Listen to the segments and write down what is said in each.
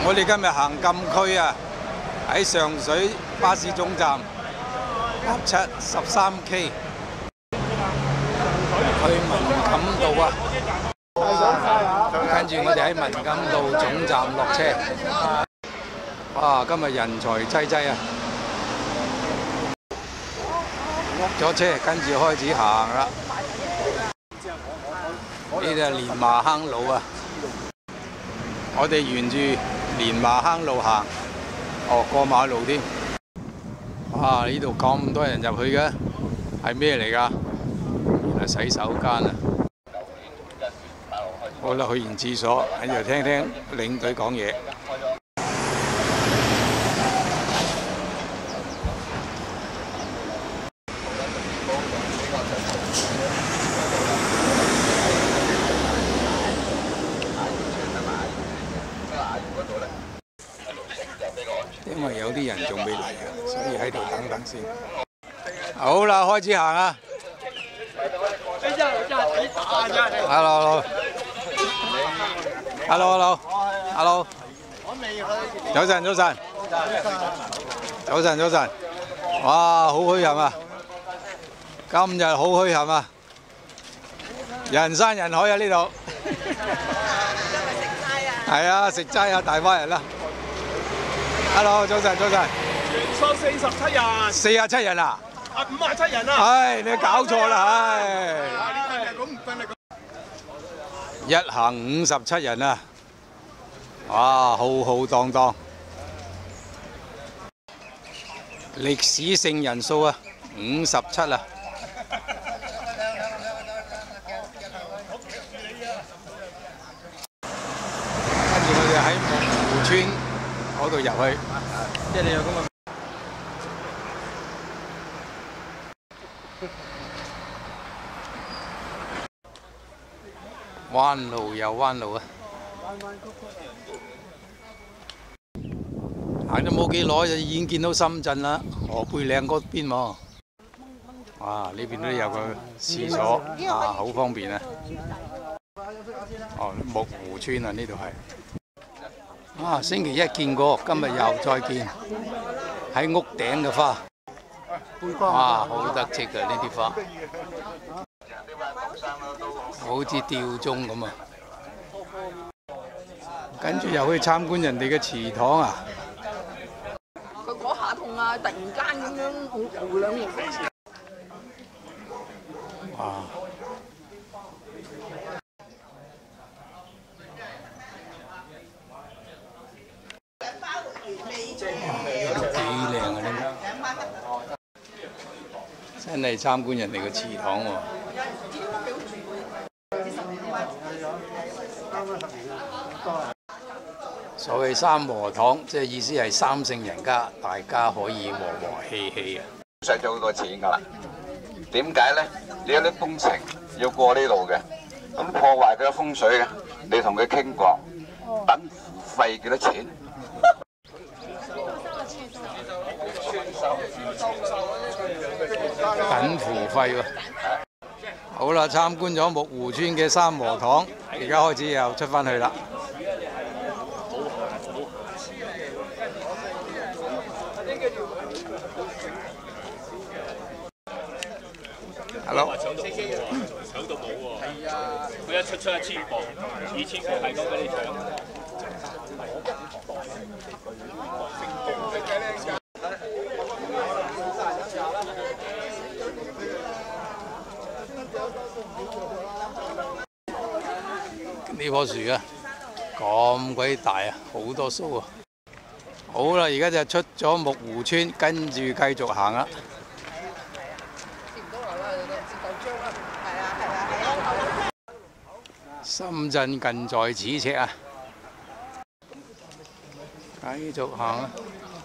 我哋今日行禁區啊，喺上水巴士總站7 13K 去文錦渡啊，跟住我哋喺文錦渡總站落車。哇！今日人才濟濟啊！落咗車，跟住開始行啦。呢度係蓮麻坑路啊！我哋沿住蓮麻坑路行，過馬路添。哇！呢度咁多人入去嘅，係咩嚟㗎？原來洗手間啊！好啦，去完廁所，喺度聽聽領隊講嘢。因為有啲人仲未嚟啊，所以喺度等等先。好啦，開始行啊！Hello。早晨。哇，好墟冚啊！今日好墟冚啊！人山人海啊呢度。係啊，食齋啊，大班人啦。Hello， 早晨。全數47人。47人啊？57人啊！唉，你搞錯啦，唉。一行57人啊！哇，浩浩蕩蕩。歷史性人數啊，57啊！跟住我哋喺木湖村嗰度入去，即係你有咁嘅。彎路又彎路啊！行咗冇幾耐就已經見到深圳啦，河背嶺嗰邊喎。哇！呢邊都有個廁所啊，好方便啊！木湖村啊，呢度係。啊，星期一見過，今日又再見。喺屋頂嘅花，哇，好得戚啊！呢啲花，好似吊鐘咁啊！跟住又去參觀人哋嘅祠堂啊！ 佢嗰下痛啊！突然間咁樣好兩年。 哇！幾靚啊！呢個真係參觀人哋嘅祠堂喎。所謂三和堂，即係意思係三聖人家，大家可以和和氣氣啊！ 使咗好多錢㗎啦。點解咧？你有啲工程要過呢度嘅，咁破壞佢嘅風水嘅，你同佢傾過，等付費幾多錢？ 等付費喎。好啦，參觀咗木湖村嘅三和堂，而家開始又出返去啦。Hello。 搶到冇喎。係啊，佢一出1000部，2000部係咁俾你搶。 呢棵樹啊，咁鬼大啊，好多鬚啊！好啦，而家就出咗木湖村，跟住繼續行啦。深圳近在咫尺啊！繼續行啊！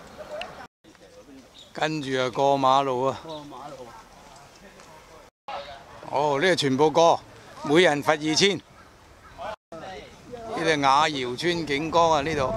跟住啊過馬路啊！哦，呢個全部過，每人罰2000。呢度雅瑤村景江啊，呢度。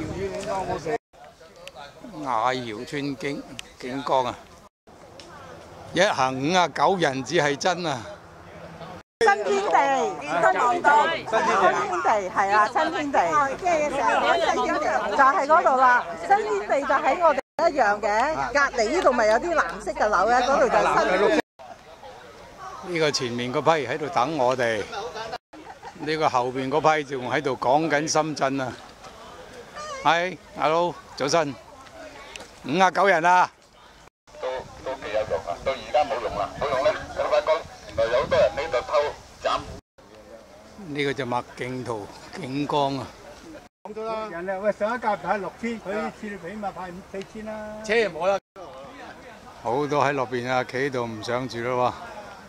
雅瑤村景江啊！一行59人至係真啊！ 新天地，新天地，新天地係啦，新天地，就係嗰度啦。新天地就喺我哋一樣嘅，隔離呢度咪有啲藍色嘅樓嘅，嗰度就係新天地。 呢個前面嗰批喺度等我哋，呢個後邊嗰批仲喺度講緊深圳啊！係，hello，早晨，59人啊！ 都幾有用啊！到而家冇用啦，冇用咧，我發覺原來有好多人呢度偷斬。 呢個就麥徑圖景江啊！ 講咗啦，人哋喂上一架派6000，佢次你起碼派4000啦。 車冇啦，好多喺落邊啊，企喺度唔上住咯喎。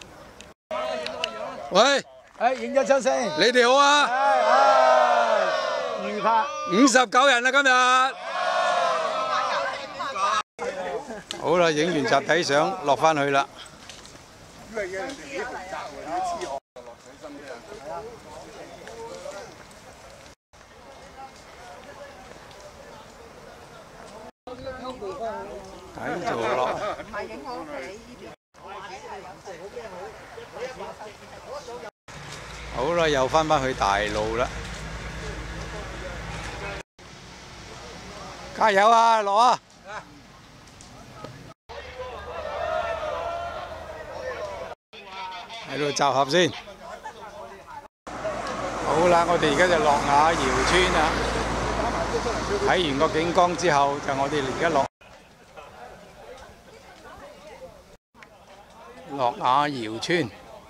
喂， 影咗張先。 你哋好啊！ 預拍 59人啦今日。好啦，影完集體相，落翻去啦。睇咗咯。好啦，又翻返去大路啦。加油啊，落啊！喺度集合先。好啦，我哋而家就落雅瑤村啦。睇完個景江之後，就我哋而家落雅瑤村。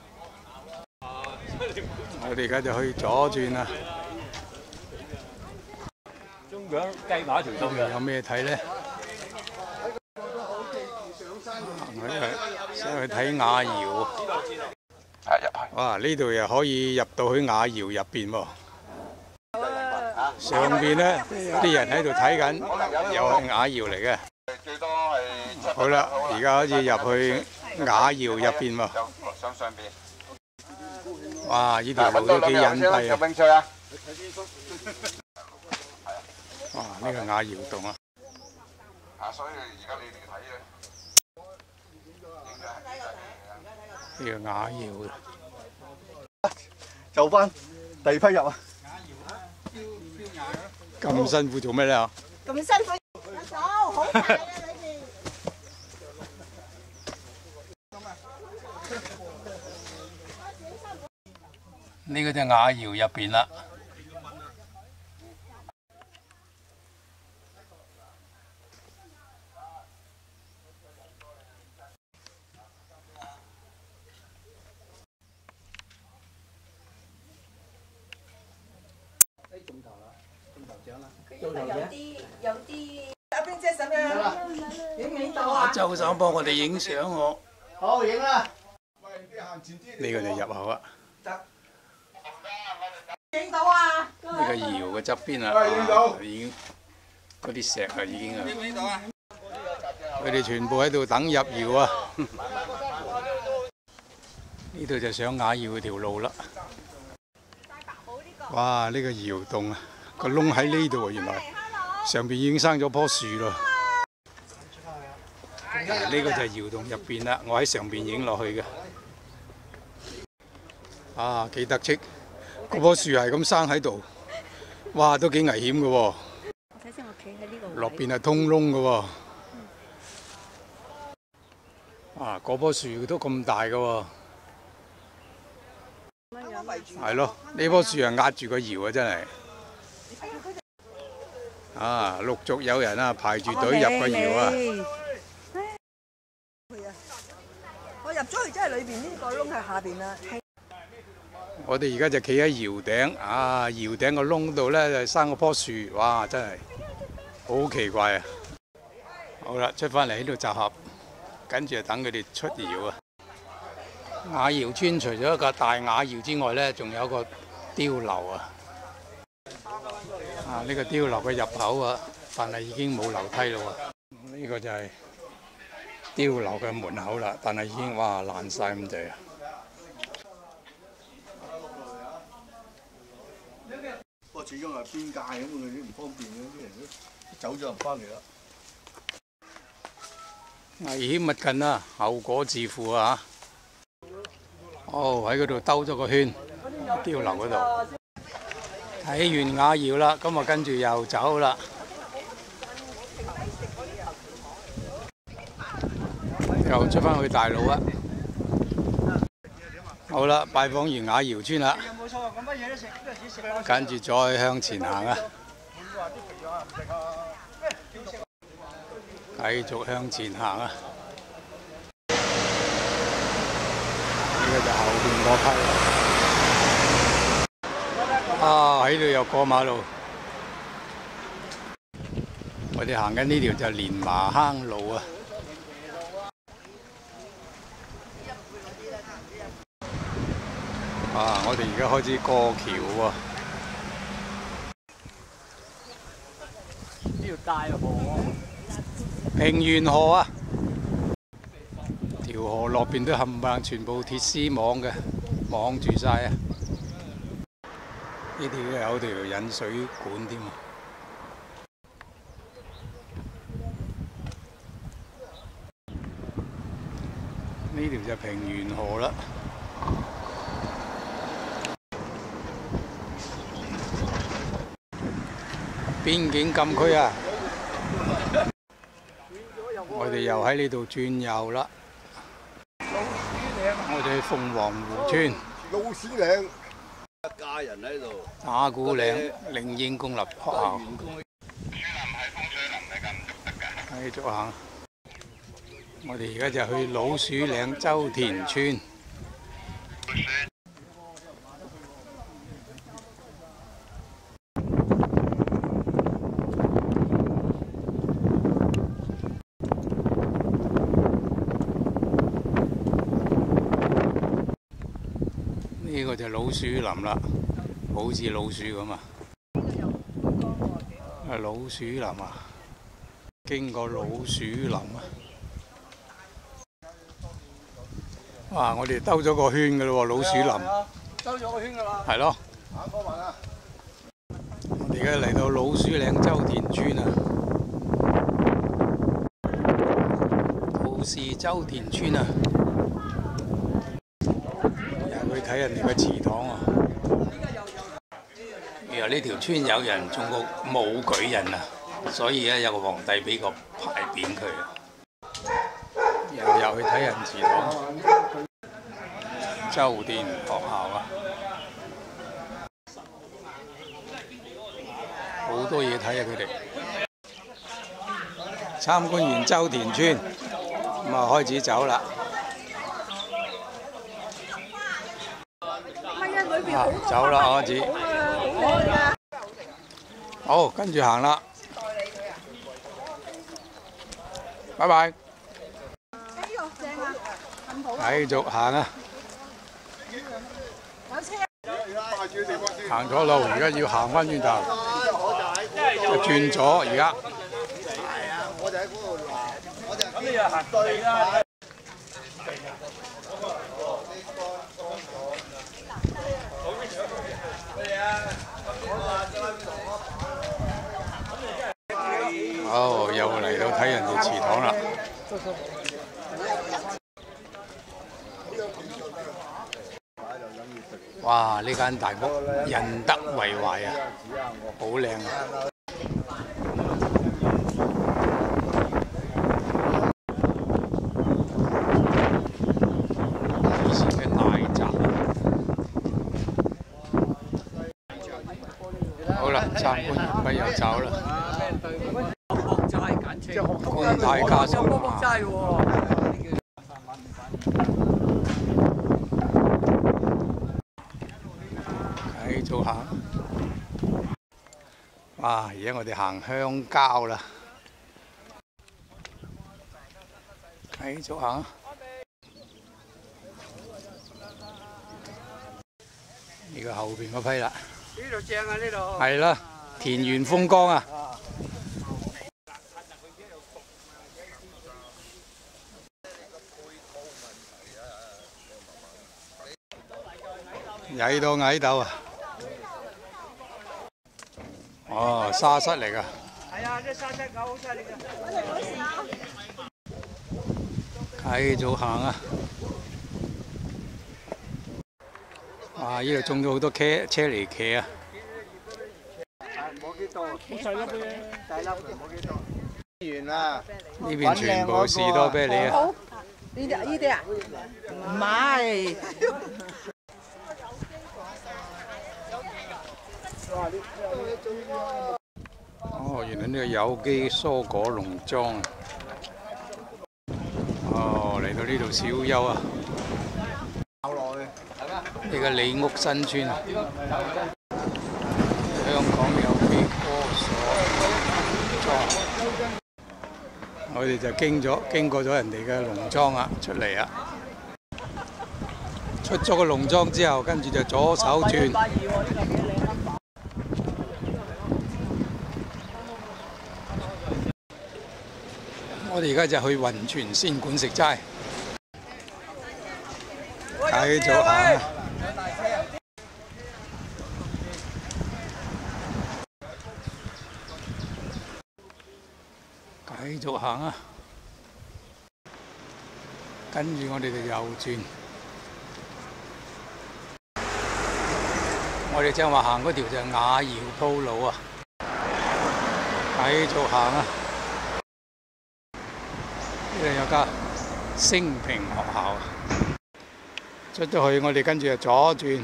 我哋而家就去左轉啦。 中央雞馬條中嘅。 有咩睇咧？想去睇雅瑤。 係入去。 哇！呢度又可以入到去雅瑤入邊喎。上邊咧啲人喺度睇緊，又係雅瑤嚟嘅。 最多係。 好啦，而家可以入去雅瑤入邊喎。 上上邊。 哇！呢條路都幾隱蔽啊！ 有興趣啊？ 哇！呢個雅瑤洞啊！ 所以而家你哋睇咧。 呢個雅瑤就翻第二批入啊！ 咁辛苦做咩咧？ 咁辛苦，手好大啊！你哋。 呢個就雅瑤入邊啦。 有啲阿邊姐使唔使影唔影到啊？ 周生幫我哋影相喎。 好，影啦！ 呢個就入口啊。 影到啊！ 呢個瑤嘅側邊啊，已經嗰啲石啊已經啊。佢哋全部喺度等入瑤啊！呢度就上雅瑤條路啦。哇！呢個瑤洞啊，個窿喺呢度啊，原來上邊已經生咗棵樹咯。呢個就係瑤洞入邊啦，我喺上邊影落去嘅。啊，幾得戚！嗰棵樹係咁生喺度，哇，都幾危險嘅喎。 睇先，我企喺呢度。 落邊係通窿嘅喎。啊，嗰棵樹都咁大嘅喎。係咯，呢棵樹係壓住個瑤啊，真係。啊，陸續有人啊排住隊入個瑤啊。 我入咗去，真係裏邊呢個窿係下邊啦。 我哋而家就企喺瑤頂，啊，瑤頂個窿度咧就生嗰棵樹，哇，真係好奇怪啊！好啦，出翻嚟喺度集合，跟住就等佢哋出瑤啊！雅瑤村除咗一個大雅瑤之外咧，仲有一個碉樓啊！啊，呢個碉樓嘅入口啊，但係已經冇樓梯咯喎。呢個就係碉樓嘅門口啦，但係已經哇爛晒咁滯啊！ 不過始終係邊界咁，佢啲唔方便嘅，啲人都走咗唔翻嚟啦。 危險勿近啊，後果自負啊！ 哦，喺嗰度兜咗個圈，碉樓嗰度。睇完雅瑤啦，咁啊跟住又走啦。又出翻去大路啊！好啦，拜訪完雅瑤村啦，跟住再向前行啊！繼續向前行啊！呢個就後邊嗰批啊！喺度又過馬路。我哋行緊呢條就連麻坑路啊！啊！我哋而家開始過橋喎。呢條大河，平原河啊！條河落邊都冚唪唥全部鐵絲網嘅，網住晒啊！呢條有條引水管添啊！呢條就平原河啦。邊境禁區啊！我哋又喺呢度轉右啦。我哋去鳳凰湖村。 老鼠嶺，一家人喺度。 打鼓嶺靈應公立學校。繼續行。我哋而家就去老鼠嶺周田村。呢個就老鼠林啦，好似老鼠咁啊！老鼠林啊，經過老鼠林啊！哇！我哋兜咗個圈㗎咯喎，老鼠林。兜咗個圈㗎啦。係咯。行過埋啦。我哋而家嚟到老鼠嶺周田村啊，陶氏周田村啊。去睇人哋個祠堂啊！原來呢條村有人中過武舉人啊，所以咧有個皇帝俾個牌匾佢啊。又去睇人祠堂，周田學校啊，好多嘢睇啊！佢哋參觀完周田村，咁啊開始走啦。走啦，開始。好，跟住行啦。拜拜。繼續行啊！行錯路，而家要行返轉頭，就轉左而家。係啊，我就喺嗰度行。咁你又行對啦。哦，又嚟到睇人哋祠堂啦！哇！呢間大屋仁德為懷啊，好靚啊！以前嘅大宅。好啦，參觀完畢又走啦。觀泰家屬繼續行。哇！而家我哋行鄉郊啦，繼續行。呢個後邊嗰批啦。呢度正啊！呢度係啦，田園風光啊！曳到矮豆啊！哦，沙虱嚟㗎。係啊，啲沙虱狗好犀利㗎。繼續行啊！ 哇！呢度種咗好多車厘茄啊！ 冇幾多，好細粒嘅，細粒冇幾多。完啦， 呢邊全部士多啤梨啊！ 呢啲啊？唔係。 哦，原來呢個有機蔬果農莊。哦，嚟到呢度小休啊！呢個里屋新村啊，香港有機科所莊。我哋就經過咗人哋嘅農莊啊，出嚟啊！出咗個農莊之後，跟住就左手轉。我哋而家就去雲泉仙館食齋，繼續行啊！繼續行啊！跟住我哋就右轉。我哋正話行嗰條就係雅瑤鋪路啊！繼續行啊！呢度有間升平學校啊！出咗去，我哋跟住就左轉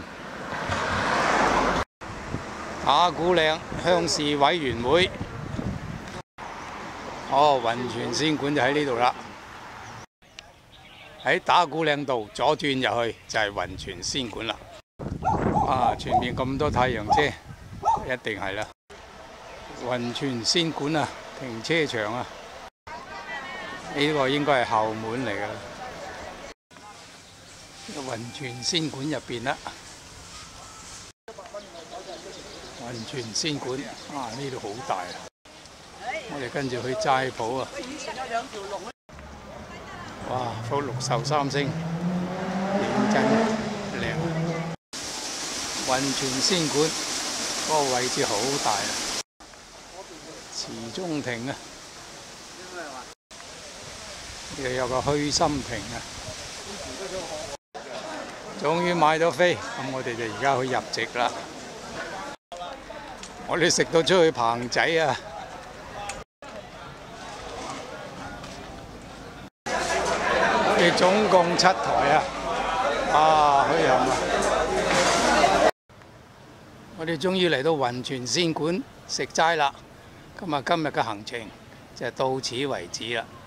打鼓嶺鄉事委員會。哦，雲泉仙館就喺呢度啦。喺打鼓嶺道左轉入去就係雲泉仙館啦。啊！前面咁多太陽車，一定係啦。雲泉仙館啊，停車場啊！呢個應該係後門嚟㗎啦。雲泉仙館入邊啦，雲泉仙館啊，呢度好大啊！我哋跟住去齋鋪啊！哇，福祿壽三星，認真靚。雲泉仙館嗰個位置好大啊！池中亭啊！呢度有個虛心亭啊！終於買到飛，咁我哋就而家去入席啦。我哋食到出去棚仔啊！我哋總共7台啊！啊，去飲啊！我哋終於嚟到雲泉仙館食齋啦。今日嘅行程就到此為止啦。